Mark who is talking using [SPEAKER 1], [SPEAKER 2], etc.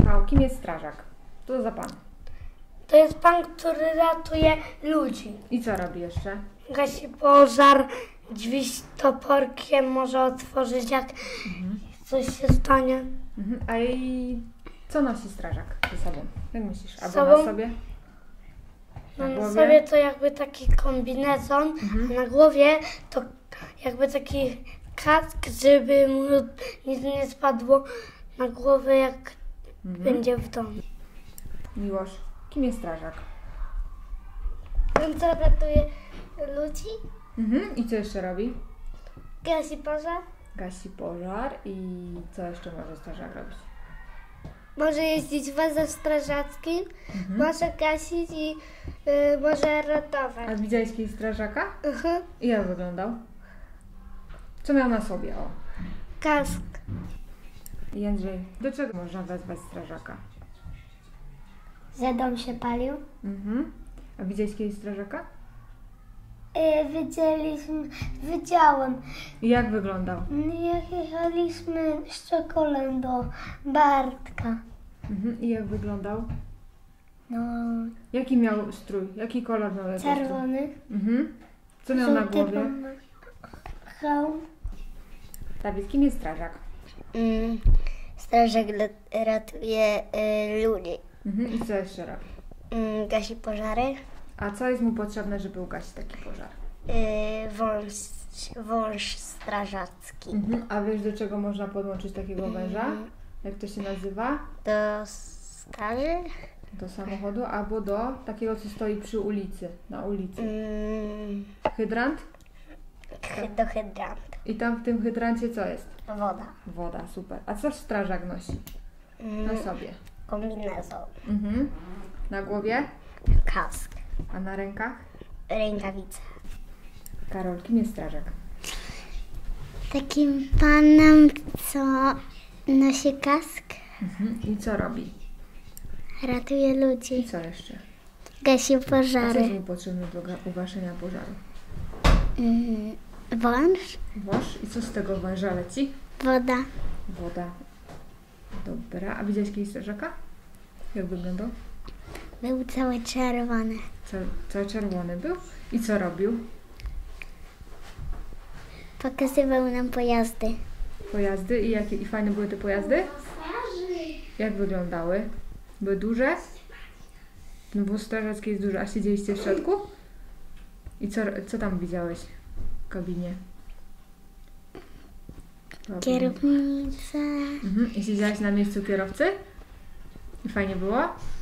[SPEAKER 1] Michał, kim jest strażak? Co za pan?
[SPEAKER 2] To jest pan, który ratuje ludzi.
[SPEAKER 1] I co robi jeszcze?
[SPEAKER 2] Gasi pożar, drzwi z toporkiem może otworzyć, jak coś się stanie.
[SPEAKER 1] A jej co nosi strażak ze sobą? Jak myślisz? Albo
[SPEAKER 2] sobą?
[SPEAKER 1] na sobie?
[SPEAKER 2] No na
[SPEAKER 1] głowie?
[SPEAKER 2] sobie to jakby taki kombinezon, a na głowie to jakby taki kask, żeby mu nic nie spadło na głowę, jak będzie w domu.
[SPEAKER 1] Miłosz, kim jest strażak?
[SPEAKER 2] Ten, co ratuje ludzi,
[SPEAKER 1] I co jeszcze robi?
[SPEAKER 2] gasi pożar,
[SPEAKER 1] Gasi pożar i co jeszcze może strażak robić?
[SPEAKER 2] może jeździć wozem strażackim, może gasić i może
[SPEAKER 1] A
[SPEAKER 2] ratować.
[SPEAKER 1] widziałeś kiedyś strażaka? I jak wyglądał? Co miał na sobie? O.
[SPEAKER 2] Kask.
[SPEAKER 1] I Jędrzej, do czego można wezwać strażaka?
[SPEAKER 2] Że dom się palił?
[SPEAKER 1] A widziałeś kiedyś strażaka?
[SPEAKER 2] Widziałem.
[SPEAKER 1] I jak wyglądał?
[SPEAKER 2] Jak jechaliśmy z czekolem do Bartka.
[SPEAKER 1] I jak wyglądał?
[SPEAKER 2] No,
[SPEAKER 1] Jaki miał strój? Jaki kolor miał jego strój?
[SPEAKER 2] czerwony.
[SPEAKER 1] Co miał na
[SPEAKER 2] żółty
[SPEAKER 1] głowie?
[SPEAKER 2] hełm.
[SPEAKER 1] Dawid, kim jest strażak?
[SPEAKER 2] Strażak ratuje ludzi.
[SPEAKER 1] I co jeszcze robi?
[SPEAKER 2] Gasi pożary.
[SPEAKER 1] A co jest mu potrzebne, żeby ugasić taki pożar?
[SPEAKER 2] Wąż strażacki.
[SPEAKER 1] A wiesz, do czego można podłączyć takiego węża? Jak to się nazywa?
[SPEAKER 2] Do straży.
[SPEAKER 1] Do samochodu albo do takiego, co stoi przy ulicy, na ulicy. Hydrant?
[SPEAKER 2] Do hydrantów.
[SPEAKER 1] I tam w tym hydrancie co jest?
[SPEAKER 2] Woda.
[SPEAKER 1] Woda, super. A co strażak nosi? Na sobie.
[SPEAKER 2] Kombinezon.
[SPEAKER 1] Na głowie?
[SPEAKER 2] Kask.
[SPEAKER 1] A na rękach?
[SPEAKER 2] Rękawice.
[SPEAKER 1] Karol, kim jest strażak?
[SPEAKER 3] Takim panem, co nosi kask,
[SPEAKER 1] I co robi?
[SPEAKER 3] ratuje
[SPEAKER 1] I
[SPEAKER 3] ludzi,
[SPEAKER 1] co jeszcze?
[SPEAKER 3] gasi
[SPEAKER 1] A co
[SPEAKER 3] pożary.
[SPEAKER 1] jest mu potrzebne do ugaszenia pożaru?
[SPEAKER 3] Wąż,
[SPEAKER 1] Wąż. I co z tego węża leci?
[SPEAKER 3] woda,
[SPEAKER 1] Woda. Dobra. A widziałeś kiedyś strażaka? Jak wyglądał?
[SPEAKER 3] był cały czerwony.
[SPEAKER 1] Cały czerwony był. I co robił?
[SPEAKER 3] Pokazywał nam pojazdy.
[SPEAKER 1] Pojazdy. I fajne były te pojazdy? Jak wyglądały? Były duże? No bo strażackie jest duże. A siedzieliście w środku? I co tam widziałeś w kabinie?
[SPEAKER 3] Kierownica.
[SPEAKER 1] I siedziałaś na miejscu kierowcy? I fajnie było?